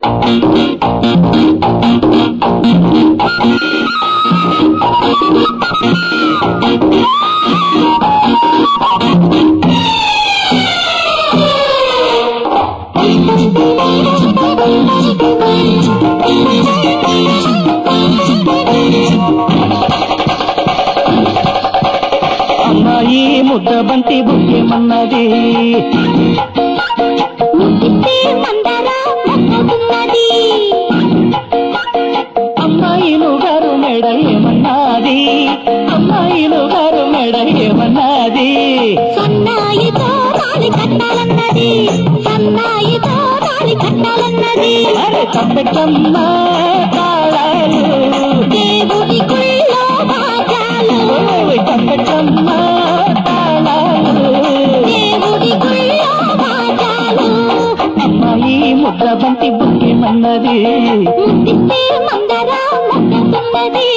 అమ్మాయి ముద్దబంతి బుక్కేమన్నది అమ్మాయిలు గారు మెడ ఏమన్నది అమ్మాయిలు గారు మెడ ఏమన్నది సన్నాయితో తాళి కట్టాలన్నది సన్నాయితో తాళి కట్టాలన్నది అరే తప్పెట్టమ్మ తాళాలు దేవుడి గుళ్ళో బాజాలు తప్పెట్టమ్మ తాళాలు దేవుడి గుళ్ళో బాజాలు అమ్మాయి ముద్దబంతి బుక్కేమన్నది ముద్దిస్తే మందర మొక్కుతున్నది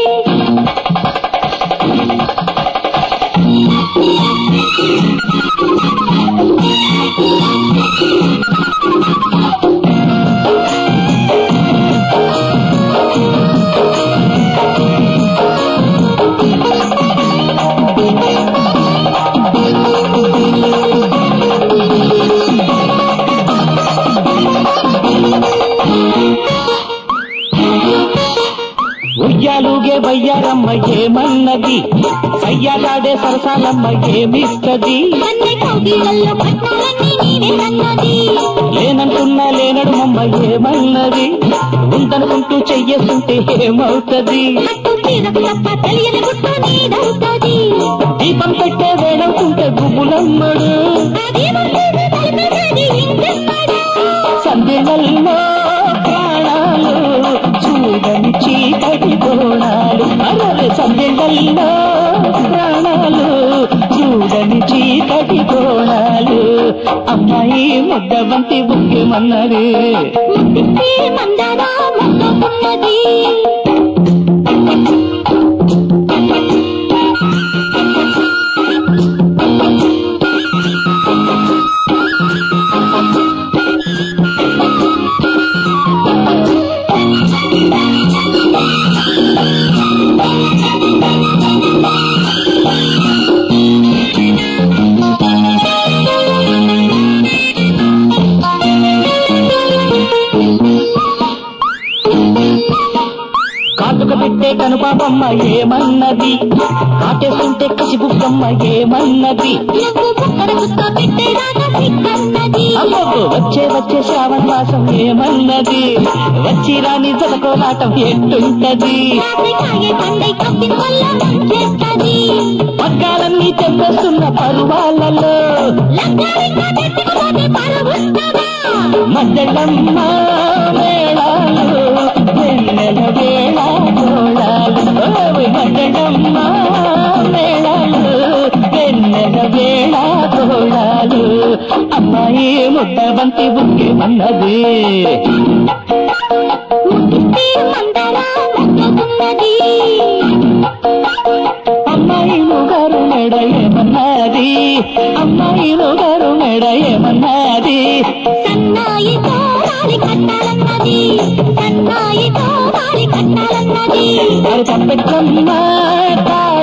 ఉయ్యాలుగే వయ్యారమ్మ ఏమన్నది సయ్యాడాడే సరసాలమ్మ ఏమిస్తది అన్ని కౌగిళ్ళల్లో పట్టాలన్నీ నీవేనన్నది లేనంటున్నా లేనడుమమ్మ ఏమన్నది ఉందనుకుంటూ చెయ్యేస్తుంటే ఏమవుతది అట్టు తీరకు తప్ప తెలియని గుట్ట నీదవుతది దీపం పెట్టే వేడవుతుంటే గుబులమ్మడు అది వస్తుంది తలిపేది ఇంకెన్నడా సంధ్యలలో ప్రాణాలు చూడని చీకటి కోణాలు అరే సంధ్యలలో ప్రాణాలు చూడని చీకటి కోణాలు అమ్మాయి ముద్దబంతి బుక్కేమన్నది ముద్దిస్తే మందర మొక్కుతున్నది కాటుక పెట్టే కనుపాపమ్మ ఏమన్నది కాటేస్తుంటే కసిబుక్కమ్మ ఏమన్నది నువ్వు బుక్కర గుత్త పెట్టేదాకా సిక్కన్నది అమ్మో వచ్చే వచ్చే శ్రావణ మాసం ఏమన్నది వచ్చి రాని జలకోలాటం ఎట్టుంటది రాత్రి కాగే పండై కప్పిన వల్ల ముంచేస్తది పగ్గాలన్నీ తెంపేస్తున్న పరువాలలో లగ్గాలింగా తెచ్చుకుపోతే పరువుస్తదా మద్దెళ్ళమ్మ వేళాలు వెన్నెల వేళ జోళాలు మద్దెళ్ళమ్మ వేళాలు వెన్నెల వేళ జోళాలు అమ్మాయి ముద్దబంతి బుక్కేమన్నది ముద్దిస్తే మందర మొక్కుతున్నది అమ్మాయిలు గారు మెడ ఏమన్నది అమ్మాయిలు గారు మెడ ఏమన్నది సన్నాయితో తాళి కట్టాలన్నది సన్నాయితో తాళి కట్టాలన్నది మరి తప్పెట్టమ్మ